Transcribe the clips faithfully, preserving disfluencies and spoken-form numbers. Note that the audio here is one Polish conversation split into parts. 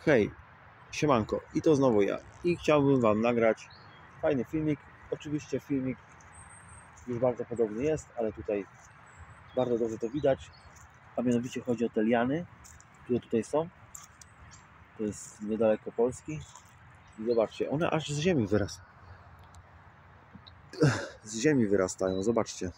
Hej, siemanko, i to znowu ja. I chciałbym Wam nagrać fajny filmik. Oczywiście filmik już bardzo podobny jest, ale tutaj bardzo dobrze to widać. A mianowicie chodzi o te liany, które tutaj są. To jest niedaleko Polski. I zobaczcie, one aż z ziemi wyrastają. Z ziemi wyrastają, zobaczcie.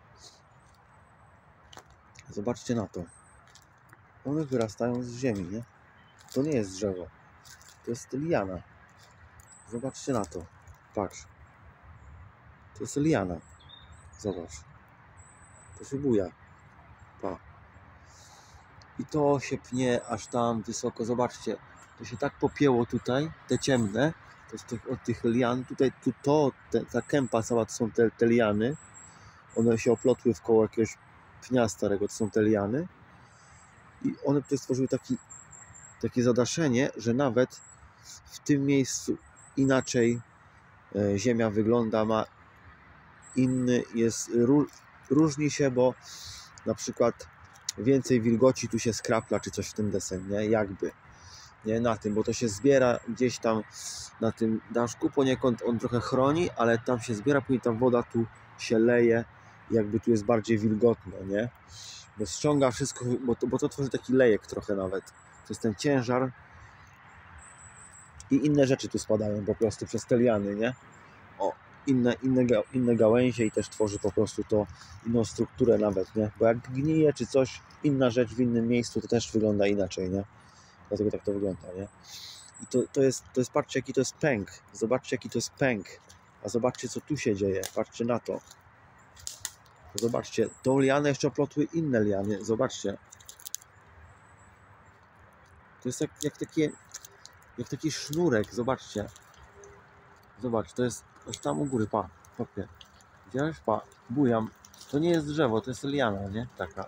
Zobaczcie na to. One wyrastają z ziemi, nie? To nie jest drzewo. To jest liana. Zobaczcie na to. Patrz. To jest liana. Zobacz. To się buja. Pa. I to się pnie aż tam wysoko. Zobaczcie. To się tak popięło tutaj. Te ciemne. To z tych, od tych lian. Tutaj tu to, te, ta kępa cała to są te, te liany. One się oplotły w koło jakiegoś pnia starego. To są te liany. I one tutaj stworzyły taki, takie zadaszenie, że nawet w tym miejscu inaczej e, ziemia wygląda, ma inny, jest, ró, różni się, bo na przykład więcej wilgoci tu się skrapla, czy coś w tym deseń, nie? Jakby, nie? Na tym, bo to się zbiera gdzieś tam na tym daszku, poniekąd on trochę chroni, ale tam się zbiera, później ta woda tu się leje, jakby tu jest bardziej wilgotno, nie? Bo ściąga wszystko, bo to, bo to tworzy taki lejek trochę nawet. To jest ten ciężar i inne rzeczy tu spadają po prostu przez te liany, nie? O, inne, inne, inne gałęzie i też tworzy po prostu to inną strukturę nawet, nie? Bo jak gnije czy coś, inna rzecz w innym miejscu, to też wygląda inaczej, nie? Dlatego tak to wygląda, nie? I to, to jest, to jest, patrzcie jaki to jest pęk, zobaczcie jaki to jest pęk, a zobaczcie co tu się dzieje, patrzcie na to. Zobaczcie, tą lianę jeszcze oplotły inne liany, zobaczcie. To jest jak, jak takie, jak taki sznurek, zobaczcie. Zobacz, to jest aż tam u góry, pa, kopie. Widziałeś? Pa, bujam. To nie jest drzewo, to jest liana, nie? Taka.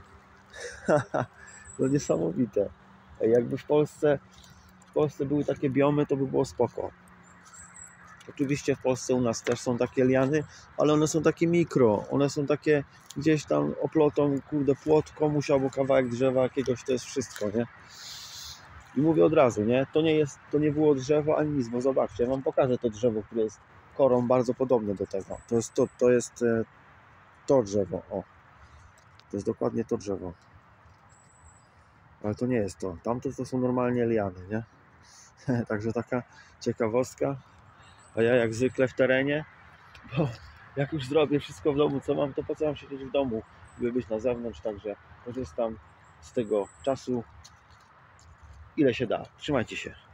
No niesamowite. Jakby w Polsce, w Polsce były takie biomy, to by było spoko. Oczywiście w Polsce u nas też są takie liany, ale one są takie mikro. One są takie gdzieś tam oplotą, kurde, płotką musiał, albo kawałek drzewa jakiegoś, to jest wszystko, nie? I mówię od razu, nie? To nie jest, to nie było drzewo ani nic, bo zobaczcie, ja wam pokażę to drzewo, które jest korą bardzo podobne do tego. To jest to, to jest to drzewo, o. To jest dokładnie to drzewo. Ale to nie jest to. Tamto to są normalnie liany, nie? Także taka ciekawostka. A ja jak zwykle w terenie, bo jak już zrobię wszystko w domu, co mam, to po co mam siedzieć w domu, by być na zewnątrz, także korzystam z tego czasu, ile się da. Trzymajcie się.